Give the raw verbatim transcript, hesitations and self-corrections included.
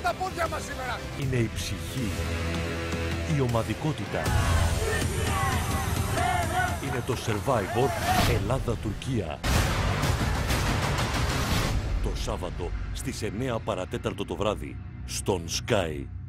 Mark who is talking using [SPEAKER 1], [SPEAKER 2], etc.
[SPEAKER 1] στα πόδια μας σήμερα.
[SPEAKER 2] Είναι η ψυχή, η ομαδικότητα. Είναι το Survivor Ελλάδα-Τουρκία. Το Σάββατο στις εννιά παρατέταρτο το βράδυ, στον Sky.